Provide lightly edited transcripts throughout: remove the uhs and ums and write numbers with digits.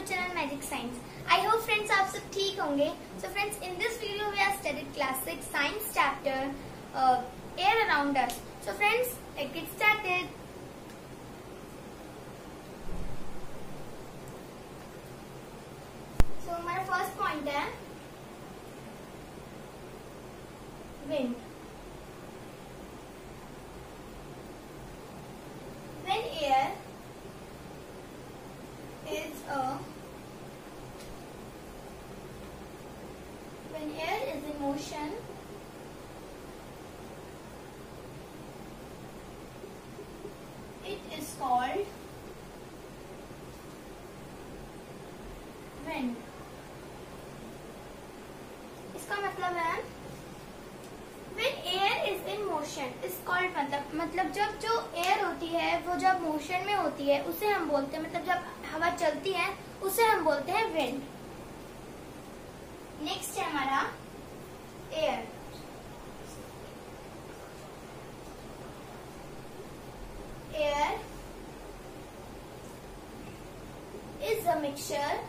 Channel magic science. I hope friends आप सब ठीक होंगे। So friends, in this video we are studied class 6 science chapter air around us. So friends, let's get started. So हमारा first point है wind. When air is in motion, it is called wind. इसका मतलब है when air is in motion is called, मतलब जब जो air होती है वो जब मोशन में होती है उसे हम बोलते हैं, मतलब जब हवा चलती है उसे हम बोलते हैं विंड। नेक्स्ट है हमारा air. Air is a mixture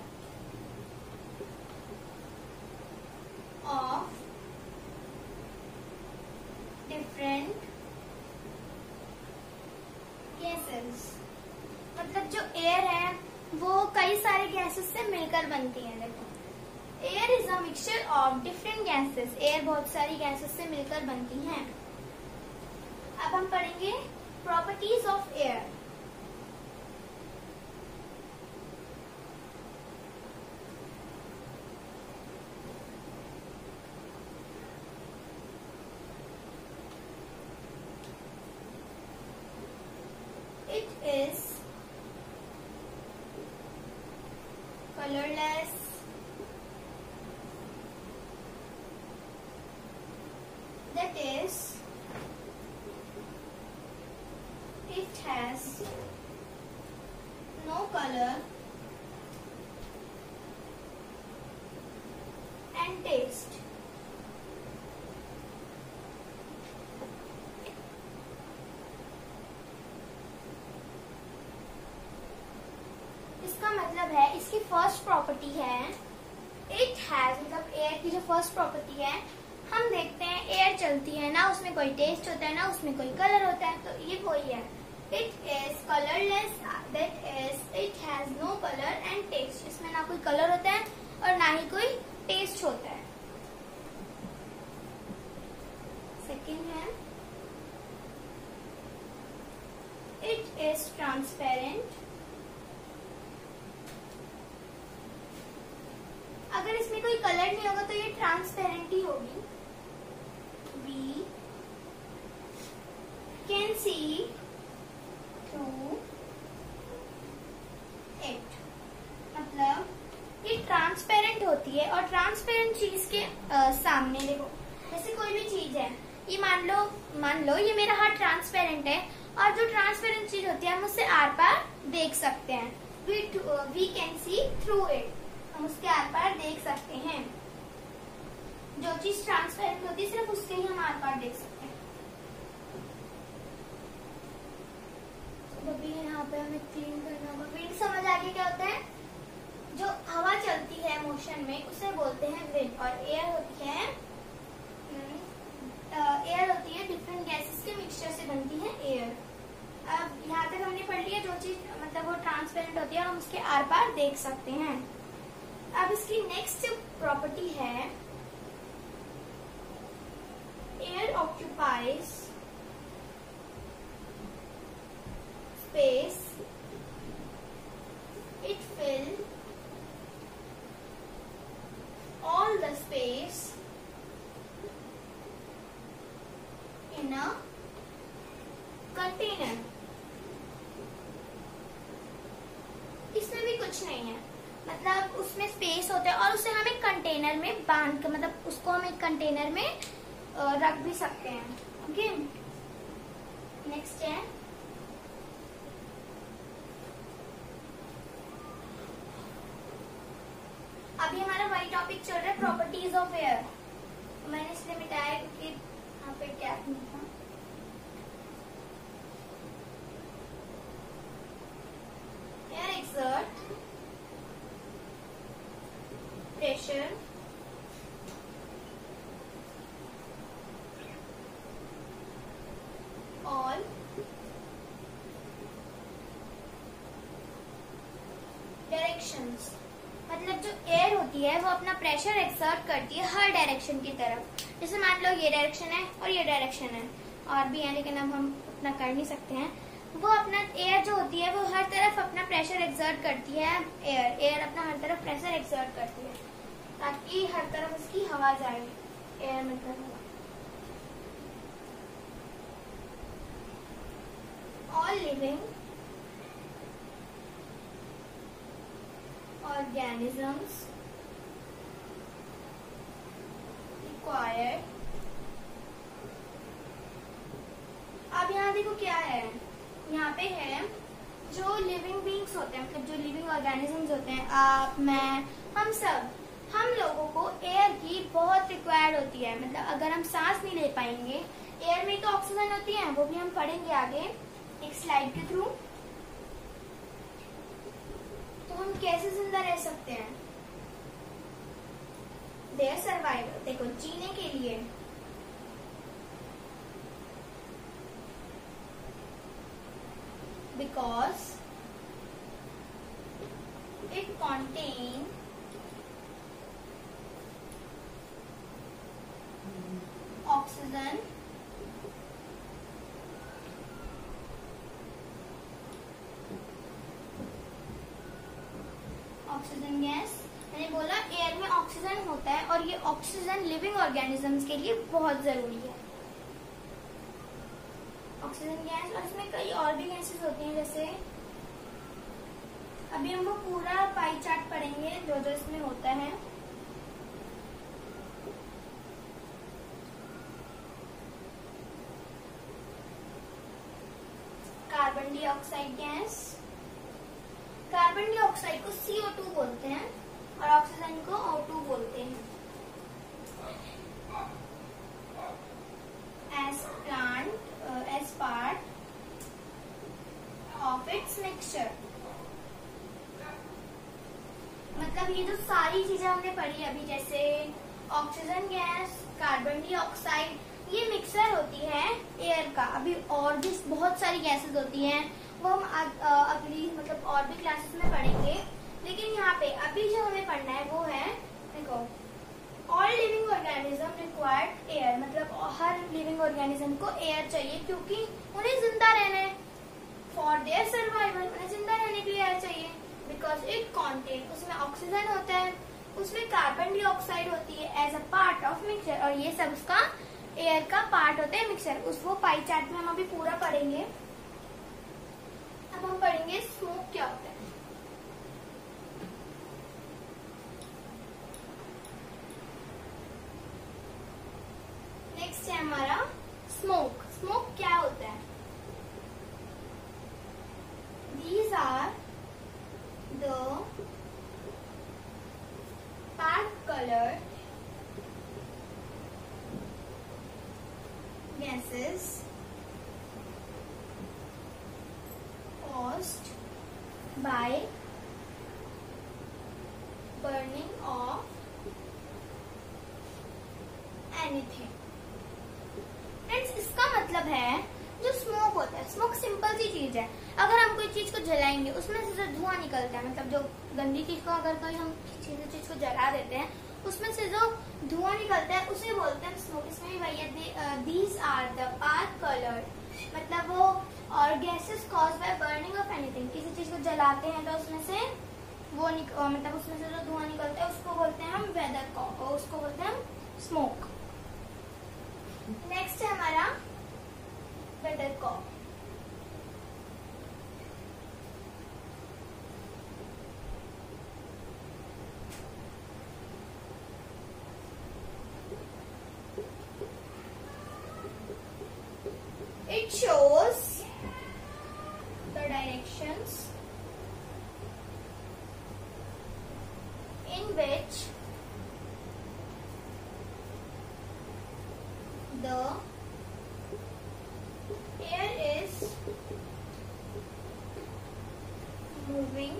of different gases. मतलब जो एयर है वो कई सारे गैसेस से मिलकर बनती है। देखो, air is a mixture of different gases. Air बहुत सारी गैसेस से मिलकर बनती है। अब हम पढ़ेंगे properties of air. It is colorless, that is, it has no color and taste. इसका मतलब है, इसकी फर्स्ट प्रॉपर्टी है इट हैज, मतलब एयर की जो फर्स्ट प्रॉपर्टी है, हम देखते हैं एयर चलती है ना, उसमें कोई टेस्ट होता है ना उसमें कोई कलर होता है, तो ये वही है। It is colourless, that is it has no colour and taste. इसमें ना कोई कलर होता है और ना ही कोई टेस्ट होता है। सेकेंड है इट इज ट्रांसपेरेंट। अगर इसमें कोई कलर नहीं होगा तो ये ट्रांसपेरेंट ही होगी। We can see through it, मतलब ये ट्रांसपेरेंट होती है। और ट्रांसपेरेंट चीज के सामने देखो, जैसे कोई भी चीज है, ये मान लो ये मेरा हाथ ट्रांसपेरेंट है, और जो ट्रांसपेरेंट चीज होती है हम उससे आर पार देख सकते हैं। We can see through it, हम उसके आर पार देख सकते हैं। जो चीज ट्रांसपेरेंट होती है सिर्फ उसके ही हम आर पार देख सकते हैं। तो अभी यहाँ पे हमें क्लीन करना होगा। विंड समझ आ गया क्या होता है? जो हवा चलती है मोशन में उसे बोलते हैं विंड। और एयर होती है डिफरेंट गैसेस के मिक्सचर से बनती है एयर। अब यहाँ तक हमने पढ़ लिया, जो चीज मतलब वो ट्रांसपेरेंट होती है हम उसके आर पार देख सकते हैं। अब इसकी नेक्स्ट प्रॉपर्टी है air occupies space, it fill all the space in a container. इसमें भी कुछ नहीं है, मतलब उसमें स्पेस होता है और उसे हम एक कंटेनर में बांध कर, मतलब उसको हम एक कंटेनर में रख भी सकते हैं। ओके, नेक्स्ट है अभी हमारा वही टॉपिक चल रहा है प्रॉपर्टीज ऑफ एयर। मैंने इसलिए मिटाया क्योंकि यहाँ पे गैप नहीं था। होती है वो अपना प्रेशर एक्सर्ट करती है हर डायरेक्शन की तरफ। जैसे मान लो ये डायरेक्शन है और ये डायरेक्शन है, और भी है लेकिन अब हम उतना कर नहीं सकते हैं। वो अपना एयर जो होती है वो हर तरफ अपना प्रेशर एक्सर्ट करती है। एयर अपना हर तरफ प्रेशर एक्सर्ट करती है ताकि हर तरफ उसकी हवा जाए। एयर मतलब हवा। All living organisms required। अब यहाँ देखो क्या है, यहाँ पे है जो लिविंग बींग्स होते हैं, मतलब जो लिविंग ऑर्गेनिजम्स होते हैं, आप, मैं, हम सब, हम लोगों को एयर की बहुत रिक्वायर्ड होती है। मतलब अगर हम सांस नहीं ले पाएंगे, एयर में तो ऑक्सीजन होती है, वो भी हम पढ़ेंगे आगे एक स्लाइड के थ्रू। तो हम कैसे जिंदा रह सकते हैं? देयर सर्वाइवल, देखो जीने के लिए because it contain oxygen oxygen gas. मैंने बोला एयर में ऑक्सीजन होता है और ये ऑक्सीजन लिविंग ऑर्गेनिजम्स के लिए बहुत जरूरी है। ऑक्सीजन गैस, और इसमें कई और भी गैसेस होती हैं, जैसे अभी हम वो पूरा पाई चार्ट पढ़ेंगे जो जो इसमें होता है। Carbon dioxide gas, carbon dioxide को CO2 बोलते हैं और ऑक्सीजन को O2 बोलते हैं। as part of its mixture, मतलब ये जो सारी चीजें हमने पढ़ी अभी, जैसे ऑक्सीजन गैस, कार्बन डाइऑक्साइड, ये मिक्सर होती है एयर का। अभी और भी बहुत सारी गैसेस होती हैं, वो हम अगली मतलब और भी क्लासेस में पढ़ेंगे। लेकिन यहाँ पे अभी जो हमें पढ़ना है वो है, देखो, all living organism required air, मतलब हर लिविंग ऑर्गेनिज्म को एयर चाहिए क्योंकि उन्हें जिंदा रहना है। फॉर देयर सर्वाइवल, उन्हें जिंदा रहने के लिए एयर चाहिए। बिकॉज इट कॉन्टेन, उसमें ऑक्सीजन होता है, उसमें कार्बन डाइऑक्साइड होती है as a part of mixture, और ये सब उसका एयर का पार्ट होता है मिक्सचर। उसको पाई चार्ट में हम अभी पूरा पढ़ेंगे। अब हम पढ़ेंगे स्मोक क्या होता है। नेक्स्ट है हमारा स्मोक। स्मोक क्या होता है? These are the dark colored gases caused by burning of anything। Friends, इसका मतलब है जो स्मोक होता है, स्मोक सिंपल सी चीज है। अगर हम कोई चीज को जलाएंगे उसमें से जो धुआं निकलता है, मतलब जो गंदी चीज को अगर कोई हम चीज को जला देते हैं उसमें से जो धुआं निकलता है उसे बोलते हैं स्मोक। इसमें भी वही है, these are the dark coloured, मतलब वो और gases caused by burning of anything. किसी चीज को जलाते हैं तो उसमें से वो मतलब उसमें से जो धुआं निकलता है उसको बोलते हैं हम वेदर कॉक, उसको बोलते हैं हम स्मोक। नेक्स्ट है हमारा weather cock. It shows the directions in which the air is moving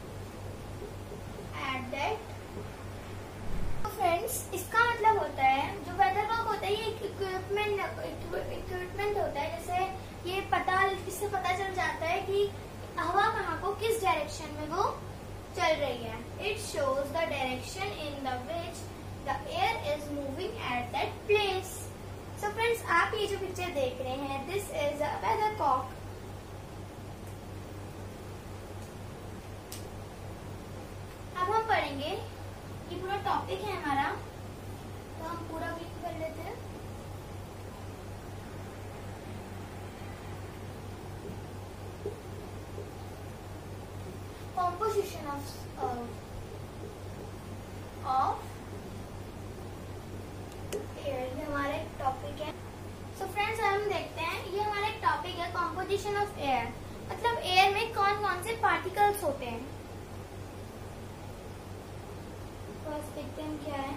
at that। Friends, इसका मतलब होता है जो वेदर कॉक होता है ये एक इक्विपमेंट होता है। जैसे ये इससे पता चल जाता है कि हवा कहाँ को किस डायरेक्शन में वो चल रही है. It shows the direction in the which the air is moving at that place. So friends, आप ये जो पिक्चर देख रहे हैं, this is a weathercock. अब हम पढ़ेंगे, ये पूरा टॉपिक है हमारा, तो हम पूरा रीड कर लेते हैं. Composition of air, ये हमारा एक टॉपिक है. So friends, हम देखते हैं, ये हमारा एक टॉपिक है composition of air. मतलब एयर में कौन कौन से पार्टिकल्स होते हैं. फर्स्ट देखते हैं क्या है.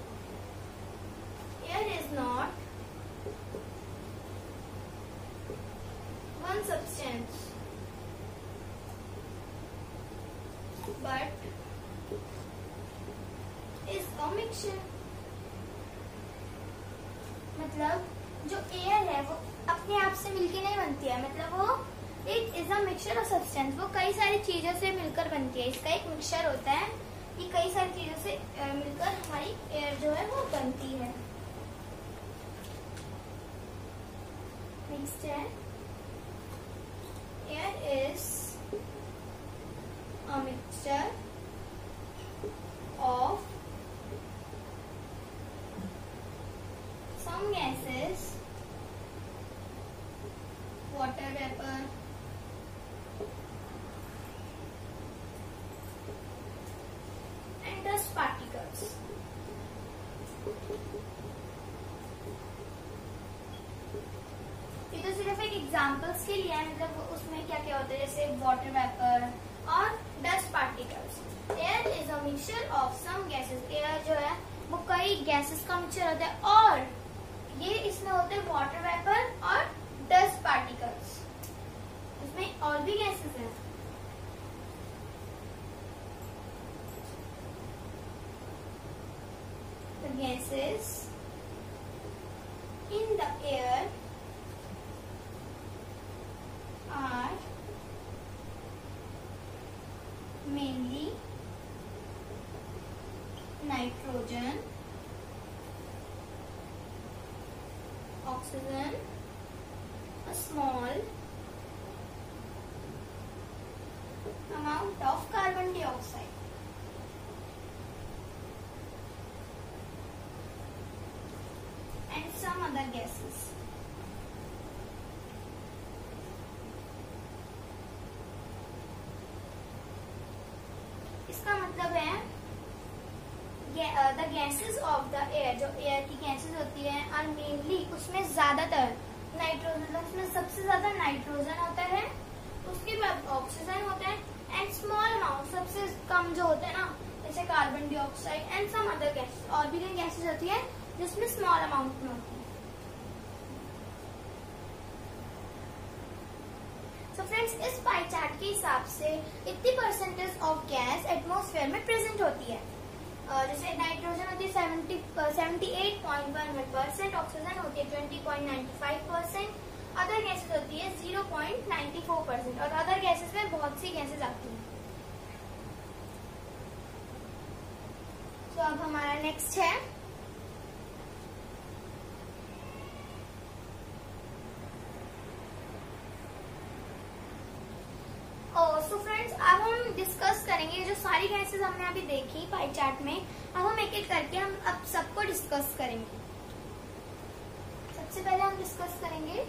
Air is not one substance but is a mixture. मतलब जो एयर है वो अपने आप से मिलके नहीं बनती है, मतलब वो एक is a mixture of substance, वो कई सारी चीजों से मिलकर बनती है. इसका एक मिक्सचर होता है कि कई सारी चीजों से मिलकर हमारी एयर जो है वो बनती है. नेक्स्ट है, air is a mixture of some gases, water vapor, and dust particles. ये तो सिर्फ एक एग्जांपल्स के लिए है, मतलब उसमें क्या क्या होता है, जैसे वाटर वेपर और dust particles. Air is a mixture of some gases. Air जो है वो कई गैसेस का मिक्सचर होता है, और ये इसमें होते हैं वाटर वेपर और डस्ट पार्टिकल्स. इसमें और भी गैसेस हैं. The gases in the air are mainly nitrogen, oxygen, a small amount of carbon dioxide. And some other gases. इसका मतलब है the gases of the air, जो एयर की गैसेस होती है, और मेनली उसमें ज्यादातर नाइट्रोजन, उसमें सबसे ज्यादा नाइट्रोजन होता है, उसके बाद ऑक्सीजन होता है, एंड स्मॉल अमाउंट, सबसे कम जो होता है ना, जैसे carbon dioxide, and some other gases, और भी कई गैसेस होती है जिसमें स्मॉल अमाउंट में होती है. So friends, इस पाई चार्ट के हिसाब से 80% ऑफ गैस एटमॉस्फेयर में प्रेजेंट होती है. जैसे नाइट्रोजन होती है 78.11%, ऑक्सीजन होती है 20.95%, अदर गैसेस होती है 0.94%, और अदर गैसेस में बहुत सी गैसेस आती हैं. तो अब हमारा नेक्स्ट है सो फ्रेंड्स, अब हम डिस्कस करेंगे जो सारी गैसेस हमने अभी देखी पाई चार्ट में. अब हम एक एक करके हम अब सबको डिस्कस करेंगे. सबसे पहले हम डिस्कस करेंगे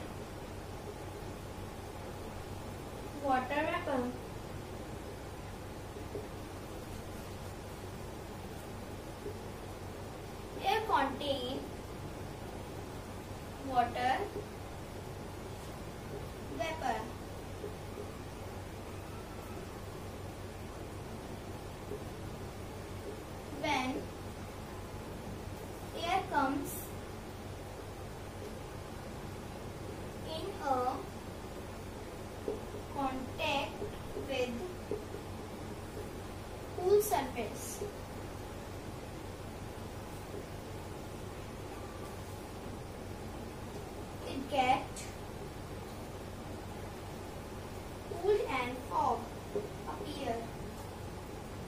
water vapour. Air contain water vapor. When air comes in a contact with cool surface, it gets cooled and fog appear.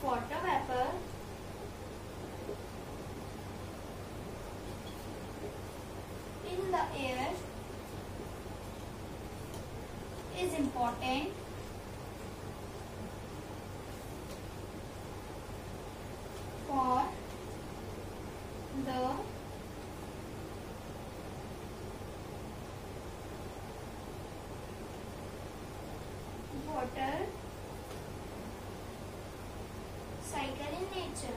Of water vapour in the air is important for the water cycle in nature.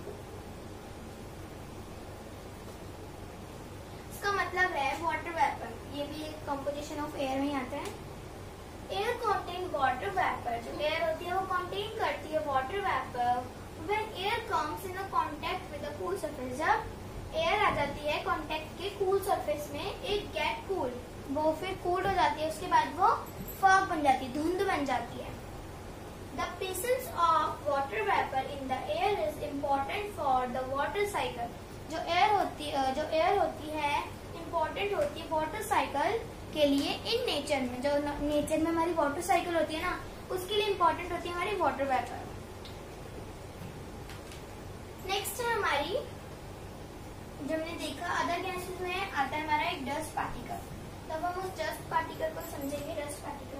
इसका मतलब है water vapour, ये भी एक composition of air में आता है. Air contain water vapour, जो एयर होती है वो कंटेन करती है water vapour. When air comes in contact with the cool surface, जब एयर आ जाती है कांटेक्ट के कूल सरफेस में, इट गेट कूल, वो फिर कूल हो जाती है, उसके बाद वो फॉग बन जाती है, धुंध बन जाती है. The presence of water vapour in the air is important for the water cycle. जो एयर होती है इम्पोर्टेंट होती है वाटर साइकिल के लिए इन नेचर में. जो नेचर में हमारी वाटर साइकिल होती है ना, उसके लिए इम्पोर्टेंट होती है हमारी वाटर वेपर. नेक्स्ट है हमारी, जो हमने देखा अदर गैसेस में आता है हमारा एक डस्ट पार्टिकल. तब हम उस डस्ट पार्टिकल को समझेंगे. Dust particle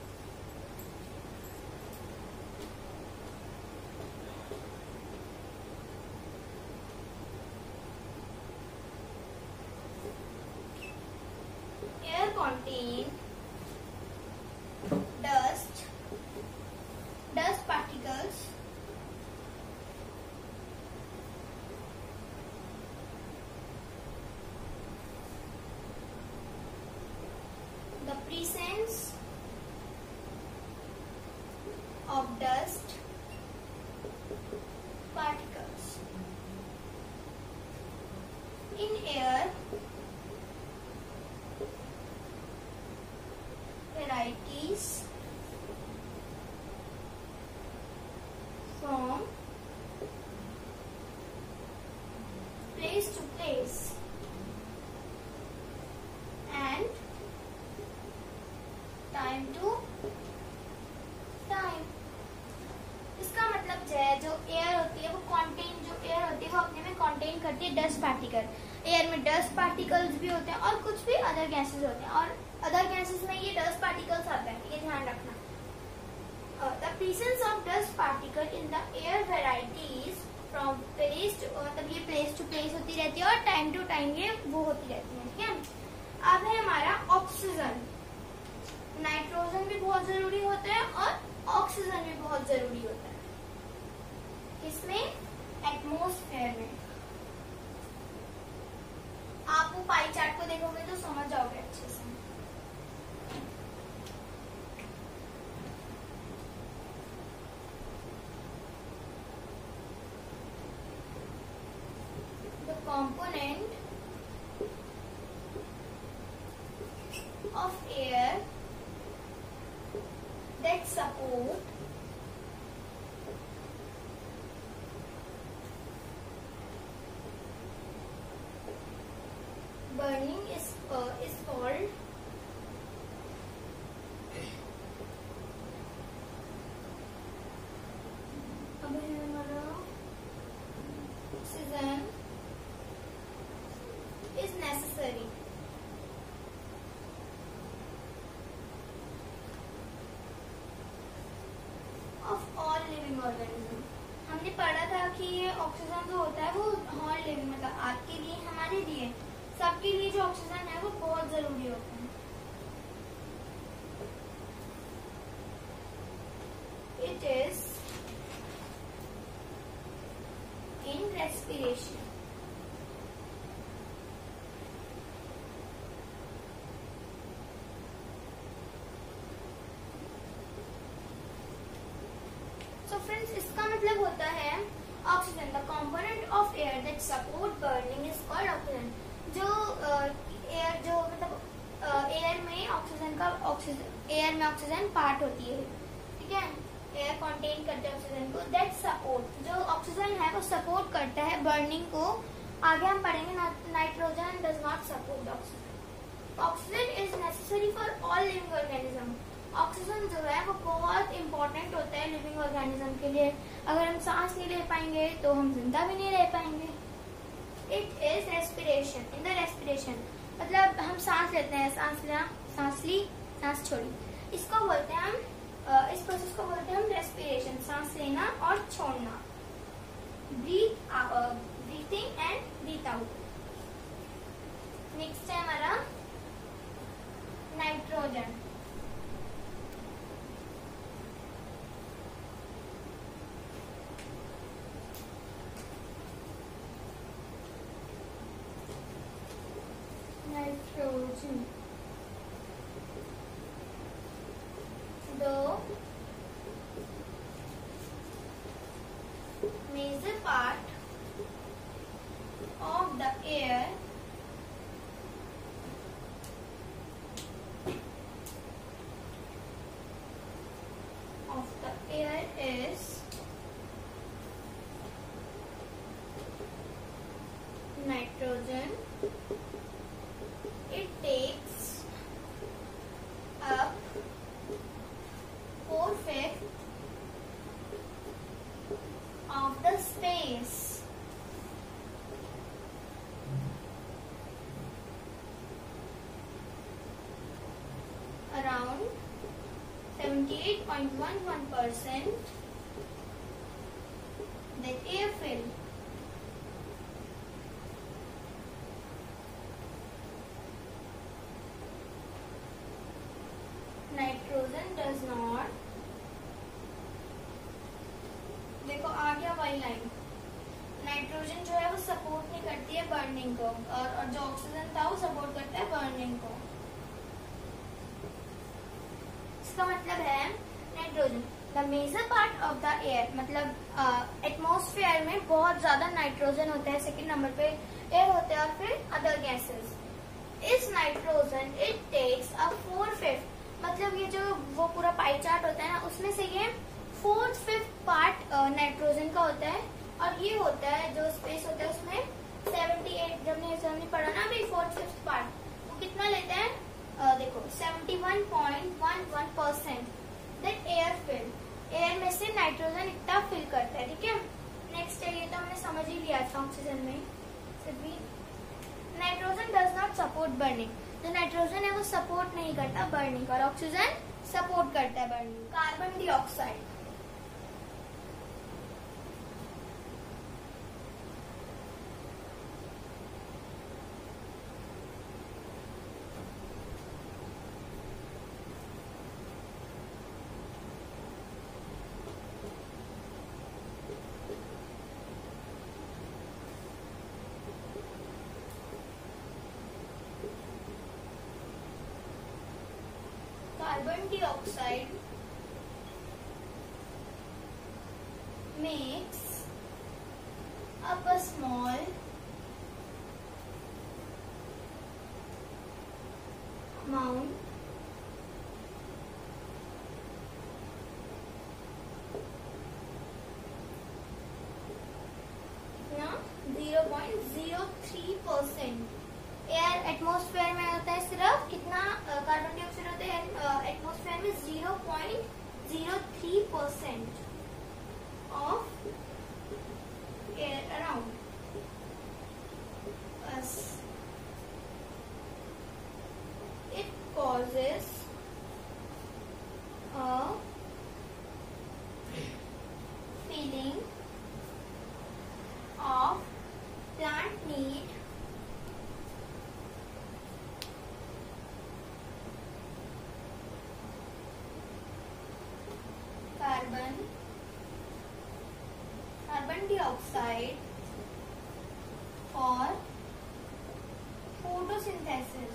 air contain dust particles the presence of dust particles in air varieties from place to place and time to time. इसका मतलब जो एयर होती है वो अपने में कंटेन करती है डस्ट पार्टिकल. एयर में डस्ट पार्टिकल्स भी होते हैं और कुछ भी अदर गैसेस होते हैं, और अदर गैसेस में ये डस्ट पार्टिकल्स आते हैं, ये ध्यान रखना. The presence of dust particle in the air varieties from place to, मतलब ये प्लेस टू प्लेस होती रहती है और टाइम टू टाइम ये वो होती रहती है. ठीक है. अब है हमारा ऑक्सीजन. नाइट्रोजन भी बहुत जरूरी होता है और ऑक्सीजन भी बहुत जरूरी होता है. किसमें? एटमॉस्फेयर में. आप वो पाई चार्ट को देखोगे तो समझ जाओगे अच्छे से. The component of air that support burning is called oxygen is necessary. Of all living organism. हमने पढ़ा था कि ये ऑक्सीजन जो होता है वो ऑल लिविंग, मतलब आपके लिए हमारे लिए सबके लिए जो ऑक्सीजन है वो बहुत जरूरी होता है. It is in respiration. So friends, इसका मतलब होता है oxygen. The component of air that support burning is called oxygen. जो एयर जो मतलब एयर में ऑक्सीजन पार्ट होती है. ठीक है. एयर कंटेन करते हैं ऑक्सीजन को. दैट सपोर्ट, जो ऑक्सीजन है वो सपोर्ट करता है बर्निंग को. आगे हम पढ़ेंगे nitrogen does not support oxygen. Oxygen is necessary for all living organism. Oxygen जो है वो बहुत इंपॉर्टेंट होता है लिविंग ऑर्गेनिज्म के लिए। अगर हम सांस नहीं ले पाएंगे तो हम जिंदा भी नहीं रह पाएंगे। It is respiration. In the respiration मतलब हम सांस लेते हैं, सांस लिया, सांस ली, सांस छोड़ी, इसको बोलते हैं हम इस प्रोसेस को बोलते हैं हम रेस्पिरेशन, सांस लेना और छोड़ना। Breathing and breath out. Next है हमारा nitrogen. Nitrogen the major part of the air is nitrogen. It takes up 4/5 of the space. Around 78.11% that air fill. Nitrogen does not, देखो आ गया वाली लाइन, नाइट्रोजन जो है वो सपोर्ट नहीं करती है बर्निंग को, और जो ऑक्सीजन था वो सपोर्ट करता है बर्निंग को। इसका मतलब है nitrogen the major part of the air, मतलब एटमॉस्फेयर में बहुत ज्यादा नाइट्रोजन होता है, सेकंड नंबर पे एयर होता है और फिर अदर गैसेस। इस नाइट्रोजन इट टेक्स अ 4/5, मतलब ये जो वो पूरा पाई चार्ट होता है ना, उसमें से ये 4/5 पार्ट नाइट्रोजन का होता है, और ये होता है जो स्पेस होता है उसमें 78, जब हमने पढ़ा ना अभी 4/5 पार्ट, वो कितना लेते हैं, देखो 71.11% दैट एयर फिल, एयर में से नाइट्रोजन इतना फिल करता है, ठीक है। नेक्स्ट है, ये तो हमने समझ ही लिया था ऑक्सीजन में। Nitrogen does not support burning, जो नाइट्रोजन है वो सपोर्ट नहीं करता बर्निंग, और ऑक्सीजन सपोर्ट करता है burning. Carbon dioxide, carbon dioxide makes up a small amount ना 0.03%। एयर एटमॉस्फेयर में होता है सिर्फ कितना, कार्बन डाइऑक्साइड होता है एटमॉस्फेयर में 0.03% of air around us. It causes a feeling of plant need carbon dioxide for photosynthesis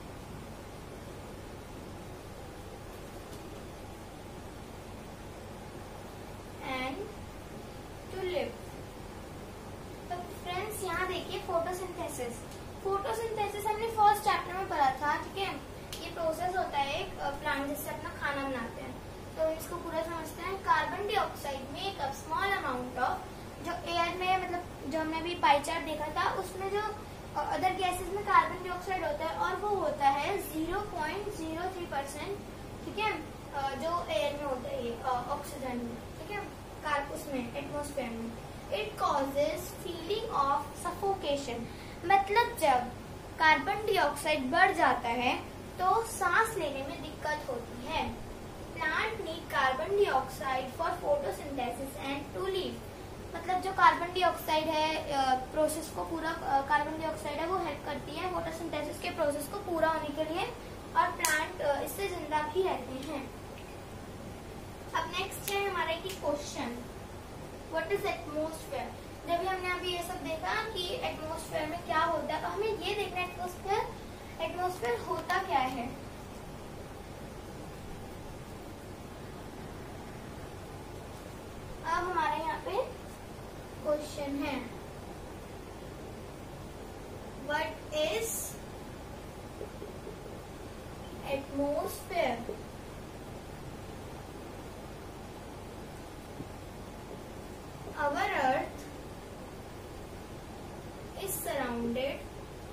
and to live। तो फ्रेंड्स यहाँ देखिए फोटोसिंथेसिस, फोटोसिंथेसिस हमने फर्स्ट चैप्टर में पढ़ा था, ठीक है। ये प्रोसेस होता है एक प्लांट जिससे अपना खाना बनाते हैं, तो इसको पूरा समझते हैं। Carbon dioxide make up small amount of, जो एयर में मतलब जो हमने अभी पाई चार्ट देखा था उसमें जो अदर गैसेस में कार्बन डाइऑक्साइड होता है, और वो होता है 0.03%, ठीक है, जो एयर में होता है ये ऑक्सीजन में। तो ठीक है, उसमें एटमॉस्फेयर में। It causes feeling of suffocation, मतलब जब कार्बन डाइऑक्साइड बढ़ जाता है तो सांस लेने में दिक्कत होती है। Plant need carbon dioxide for photosynthesis and to live, मतलब जो कार्बन डाइऑक्साइड है प्रोसेस को पूरा, कार्बन डाइऑक्साइड है वो हेल्प करती है फोटोसिंथेसिस के प्रोसेस को पूरा होने के लिए, और प्लांट इससे जिंदा भी रहते हैं। अब नेक्स्ट है हमारा एक क्वेश्चन, व्हाट इज एटमॉस्फेयर। जब भी हमने अभी ये सब देखा कि एटमॉस्फेयर में क्या होता है, तो हमें ये देखना है एटमॉस्फेयर होता क्या है। अब हमारे यहाँ पे क्वेश्चन है, what is atmosphere. Our earth is surrounded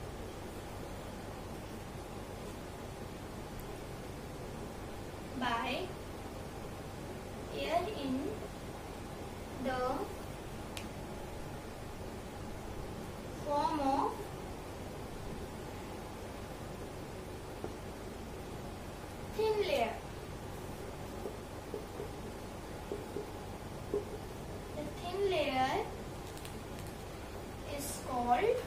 by air in the form of thin layer. The thin layer is called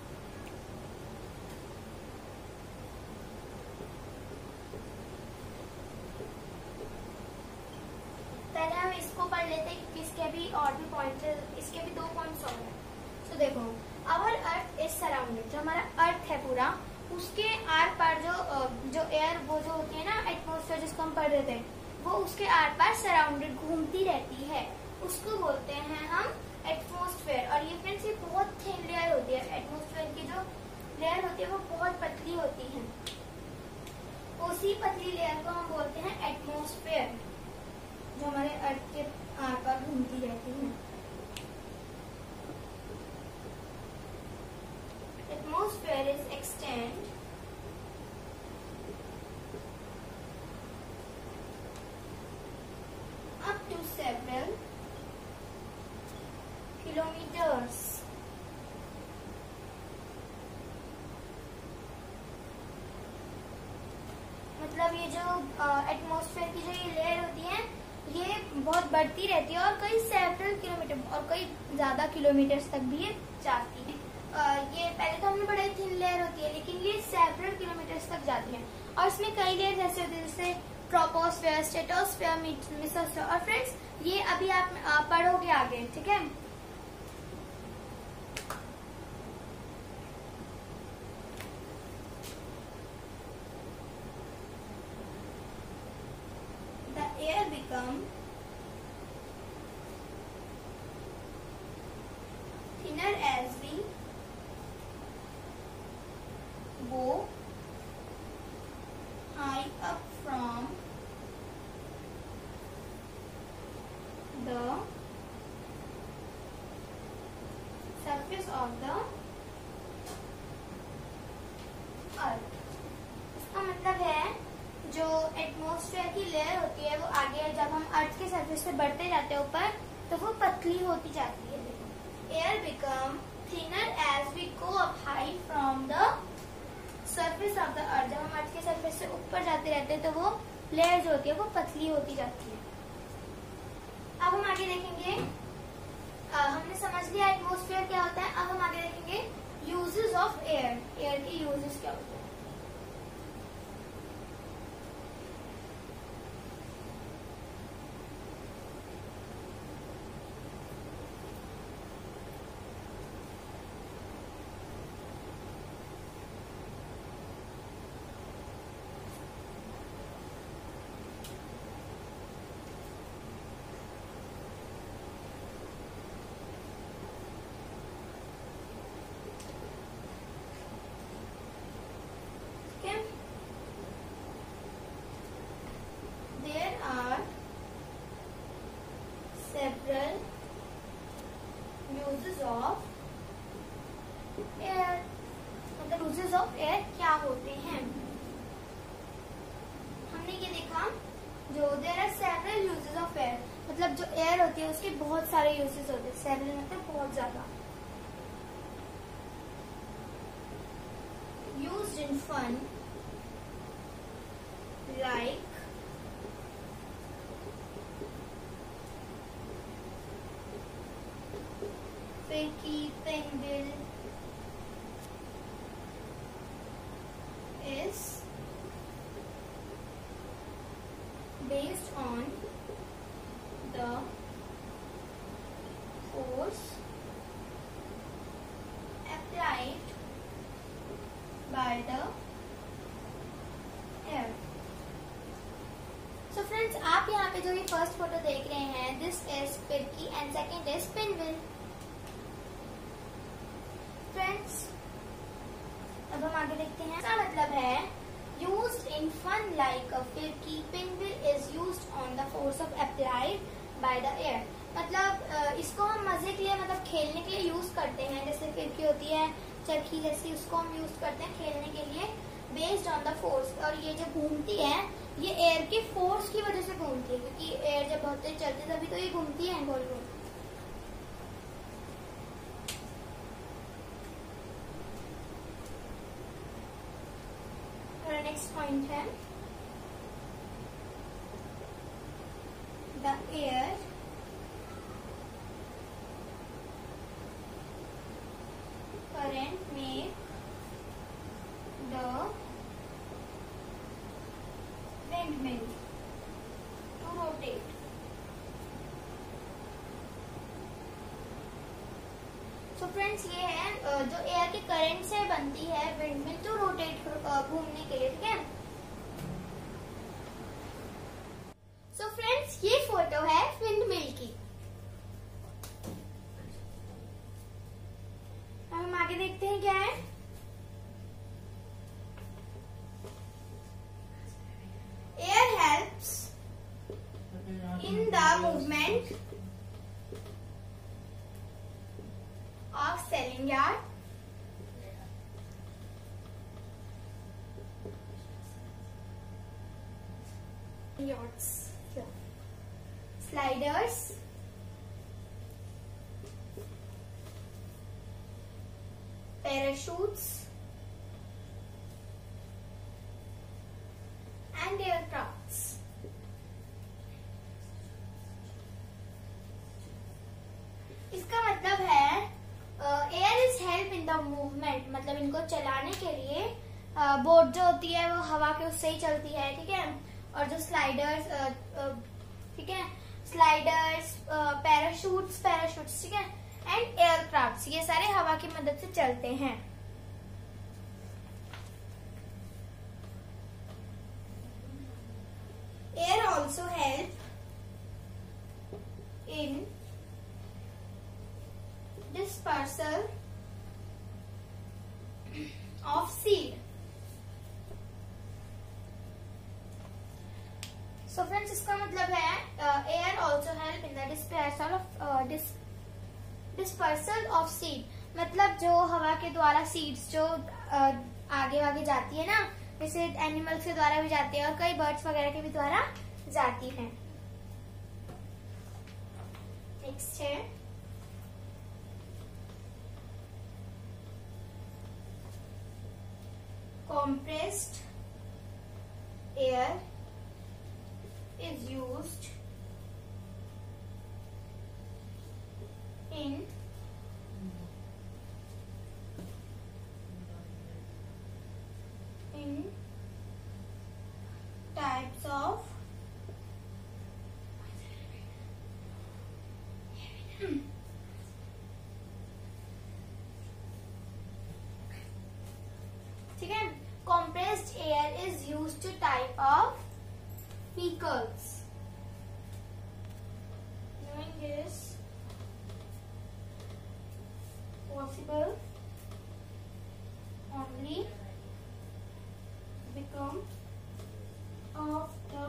पहले हम इसको पढ़ लेते हैं क्योंकि इसके भी और भी पॉइंट, इसके भी 2 पॉइंट्स और हैं। तो देखो, आवर अर्थ इज सराउंडेड, जो हमारा अर्थ है पूरा, उसके आर पार जो एयर वो जो होती है ना एटमॉस्फेयर जिसको हम पढ़ रहे थे, वो उसके आर पार सराउंडेड घूमती रहती है, उसको बोलते हैं हम एटमॉस्फेयर। और ये फ्रेंड्स ये बहुत थिन लेयर होती है, एटमॉस्फेयर की जो लेयर होती है वो बहुत पतली होती है, उसी पतली लेयर को हम बोलते हैं एटमॉस्फेयर, जो हमारे अर्थ के आर पार घूमती रहती है। Atmosphere is extend up to several kilometers. मतलब ये जो एटमॉस्फेयर की जो ये लेयर होती है ये बहुत बढ़ती रहती है और कई सेवरल किलोमीटर और कई ज्यादा किलोमीटर्स तक भी ये जाती है। ये पहले तो हमने पढ़ा थिन लेयर होती है, लेकिन ये सेवरल किलोमीटर्स तक जाती है और इसमें कई लेयर ऐसे होती है जैसे ट्रोपोस्फेयर, स्ट्रेटोस्फेयर, मेसोस्फेयर। और फ्रेंड्स ये अभी आप पढ़ोगे आगे, ठीक है। The air become thinner as we go high up from the surface of the earth। इसका मतलब है जो एटमॉस्फेयर की लेयर होती है वो आगे जब हम अर्थ के सरफेस से बढ़ते जाते हैं ऊपर तो वो पतली होती जाती है। Air become thinner as we go up high from the surface of the earth. जब हम अर्थ के सरफेस से ऊपर जाते रहते हैं तो वो लेयर जो होती है वो पतली होती जाती है। अब हम आगे देखेंगे, हमने समझ लिया एटमॉस्फेयर क्या होता है। अब हम आगे देखेंगे यूजेस ऑफ एयर, एयर के यूजेस क्या होते हैं। Several uses of air, मतलब uses of air क्या होते हैं। हमने ये देखा जो there are several uses of air, मतलब मतलब जो एयर होती है उसके बहुत सारे यूजेस होते हैं, सेवरल मतलब बहुत ज्यादा। यूज्ड इन फन लाइक फिरकी, penguin is based on the force applied by the air. So friends, आप यहाँ पे जो ये फर्स्ट फोटो देख रहे हैं, दिस इज फिरकी and second is penguin. Friends, अब हम आगे देखते हैं। इसका मतलब है used in fun like a फिरकी, penguin is used on the force of applied by the air। मतलब इसको हम मजे के लिए, मतलब खेलने के लिए यूज करते हैं। जैसे फिरकी होती है चरखी जैसी, उसको हम यूज करते हैं खेलने के लिए, बेस्ड ऑन द फोर्स। और ये जो घूमती है ये एयर के फोर्स की वजह से घूमती है, क्योंकि एयर जब बहुत तेज चलती है तभी तो ये घूमती है गोल गोल। नेक्स्ट पॉइंट है the air current make the windmill to rotate। So friends, ये है जो एयर के करंट से बनती है विंडमिल टू रोटेट, घूमने के लिए, ठीक है। सो फ्रेंड्स, ये फोटो है विंडमिल की। अब हम आगे देखते हैं क्या है। Air helps in the movement of sailing yard, yachts, sliders, parachutes and aircrafts। इसका मतलब है air is help in the movement, मतलब इनको चलाने के लिए बोट जो होती है वो हवा के उससे ही चलती है, ठीक है। और जो स्लाइडर्स, ठीक है, स्लाइडर्स, पैराशूट्स, ठीक है, एंड एयरक्राफ्ट्स, ये सारे हवा की मदद से चलते हैं। Air also help in dispersal of seed। So friends, इसका मतलब है air also help in the dispersal of seed। मतलब जो हवा के द्वारा सीड्स जो आगे आगे जाती है ना, जैसे एनिमल्स के द्वारा भी जाती है और कई बर्ड्स वगैरह के भी द्वारा जाती है। नेक्स्ट है compressed air is used in types of ठीक है। compressed air is used to type of vehicles। Doing this possible only become of the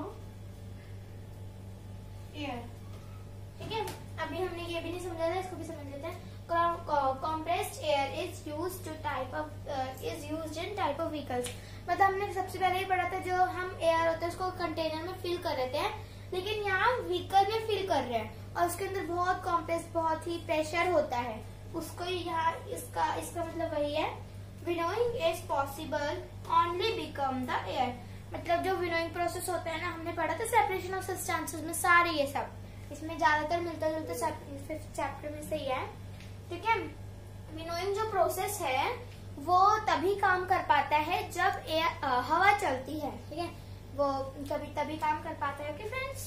air। ठीक है, अभी हमने ये भी नहीं समझा था, इसको भी समझ लेते हैं। compressed air is used to type of is used in type of vehicles। मतलब हमने सबसे पहले ही पढ़ा था, जो हम एयर होता है उसको कंटेनर में फिल कर रहे थे, लेकिन यहाँ व्हीकल में फिल कर रहे हैं। और उसके अंदर बहुत कॉम्प्लेक्स, बहुत ही प्रेशर होता है, उसको यहाँ इसका मतलब वही है, winnowing is possible only become the air. मतलब जो विनोइंग प्रोसेस होता है ना, हमने पढ़ा था सेपरेशन ऑफ सब्सटेंसेस में, सारे ये सब इसमें ज्यादातर मिलता जुलता फिफ्थ चैप्टर में से ही है, ठीक है। विनोइंग जो प्रोसेस है वो तभी काम कर पाता है जब हवा चलती है, ठीक है, वो तभी काम कर पाता है। Okay friends,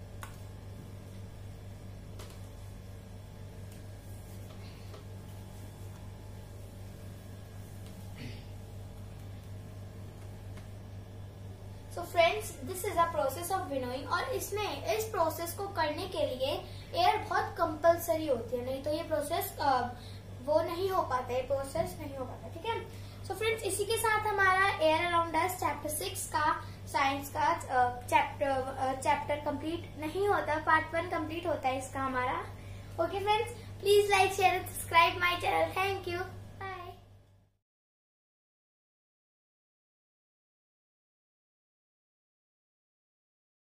so friends this is a process of winnowing, और इसमें इस प्रोसेस को करने के लिए एयर बहुत कंपलसरी होती है, नहीं तो ये प्रोसेस वो नहीं हो पाता है, प्रोसेस नहीं हो पाता, ठीक है। सो फ्रेंड्स इसी के साथ हमारा एयर अराउंड अस चैप्टर 6 का साइंस का चैप्टर कंप्लीट नहीं होता, पार्ट 1 कंप्लीट होता है इसका हमारा। Okay friends, please like share and subscribe my channel. Thank you.